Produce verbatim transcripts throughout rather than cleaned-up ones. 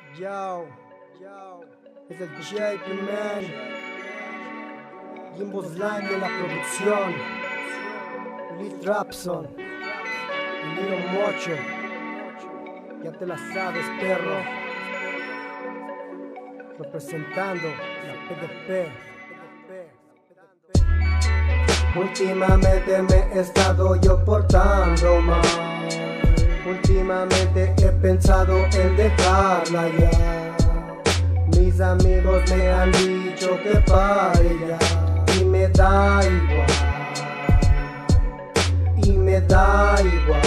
Yo, es el J P Man, Jimbo Slime de la producción, Lee Trapson, Lilo Mocho, ya te la sabes, perro, representando la P D P. Últimamente me he estado yo portando mal. Últimamente he pensado en dejarla ya. Mis amigos me han dicho que pare ya. Y me da igual. Y me da igual.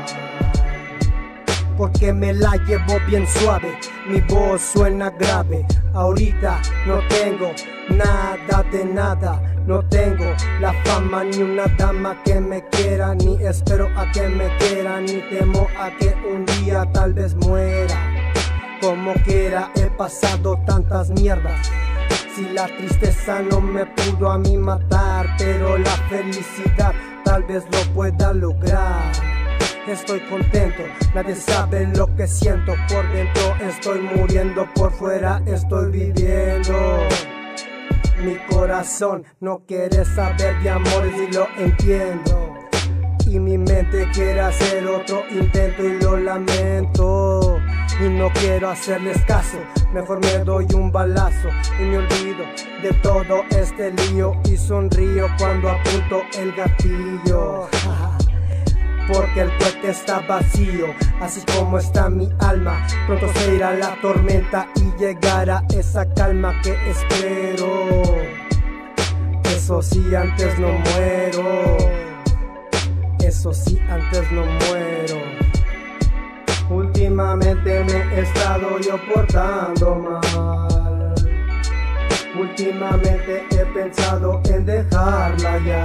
Porque me la llevo bien suave. Mi voz suena grave. Ahorita no tengo nada de nada. No tengo la fama ni una dama que me quiera, ni espero a que me quiera, ni temo a que un día tal vez muera. Como quiera he pasado tantas mierdas. Si la tristeza no me pudo a mí matar, pero la felicidad tal vez lo pueda lograr. Estoy contento, nadie sabe lo que siento por dentro. Estoy muriendo, por fuera estoy viviendo. Mi corazón no quiere saber de amores y lo entiendo. Y mi mente quiere hacer otro intento y lo lamento. Y no quiero hacerles caso, mejor me doy un balazo y me olvido de todo este lío y sonrío cuando apunto el gatillo. Porque el cohete está vacío, así como está mi alma. Pronto se irá la tormenta y llegará esa calma que espero. Eso sí, antes no muero. Eso sí, antes no muero. Últimamente me he estado yo portando mal. Últimamente he pensado en dejarla ya.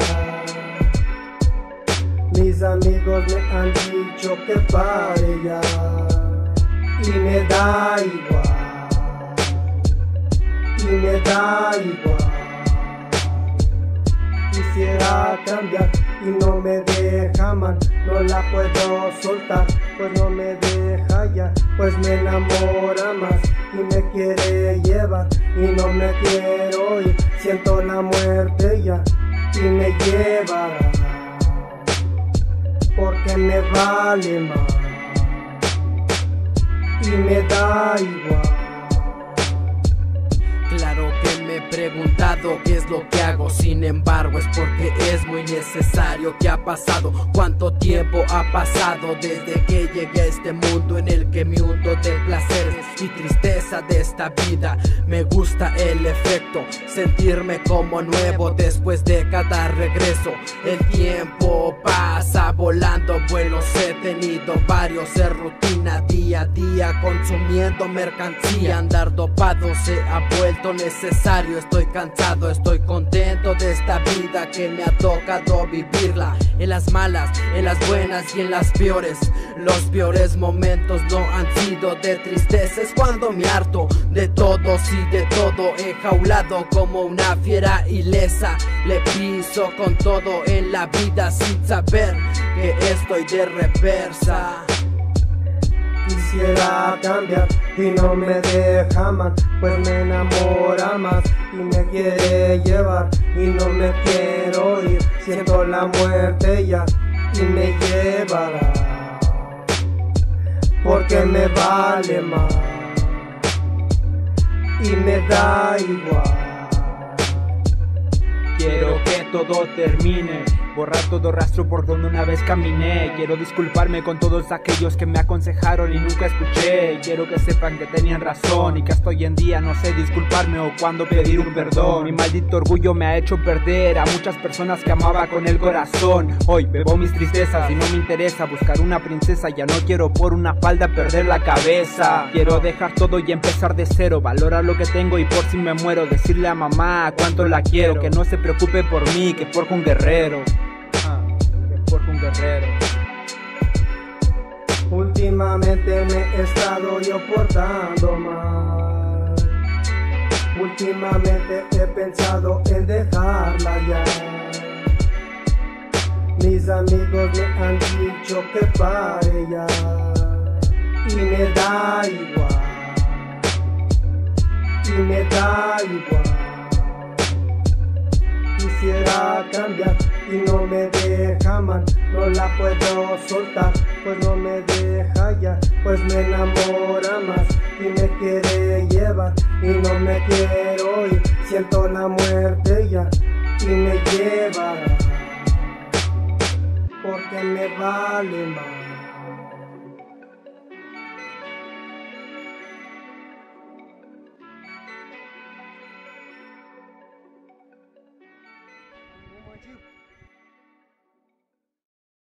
Mis amigos me han dicho que pare ya. Y me da igual. Y me da igual. Quisiera cambiar y no me deja, man. No la puedo soltar, pues no me deja ya. Pues me enamora más y me quiere llevar. Y no me quiero ir, siento la muerte ya. Y me llevará. Porque me vale más y me da igual. Claro que me he preguntado qué es lo que hago, sin embargo es porque es muy necesario. ¿Qué ha pasado? ¿Cuánto tiempo ha pasado desde que llegué a este mundo en el que me hundo de placeres y tristeza de esta vida? Me gusta el efecto, sentirme como nuevo después de cada regreso. El tiempo pasa volando, vuelos he tenido varios, es rutina día a día, consumiendo mercancía. Andar dopado se ha vuelto necesario. Estoy cansado, estoy contento de esta vida que me ha tocado vivirla. En las malas, en las buenas y en las peores. Los peores momentos no han sido de tristeza. Es cuando me harto de todos y de todo, enjaulado como una fiera ilesa. Le piso con todo en la vida sin saber que estoy de reversa. Quisiera cambiar y no me deja, man. Pues me enamora más y me quiere llevar. Y no me quiero ir, siento la muerte ya. Y me llevará. Porque me vale más y me da igual. Quiero que todo termine, borrar todo rastro por donde una vez caminé. Quiero disculparme con todos aquellos que me aconsejaron y nunca escuché. Quiero que sepan que tenían razón y que hasta hoy en día no sé disculparme o cuándo pedir un perdón. Mi maldito orgullo me ha hecho perder a muchas personas que amaba con el corazón. Hoy bebo mis tristezas y no me interesa buscar una princesa. Ya no quiero por una falda perder la cabeza. Quiero dejar todo y empezar de cero, valorar lo que tengo y por si me muero decirle a mamá cuánto la quiero. Que no se preocupe por mí, que forja un guerrero. Ah, que forja un guerrero. Últimamente me he estado yo portando mal. Últimamente he pensado en dejarla ya. Mis amigos me han dicho que pare ya. Y me da igual. y me da igual. Quisiera cambiar y no me deja, man, no la puedo soltar, pues no me deja ya, pues me enamora más y me quiere llevar y no me quiero ir, siento la muerte ya y me lleva, porque me vale más. you.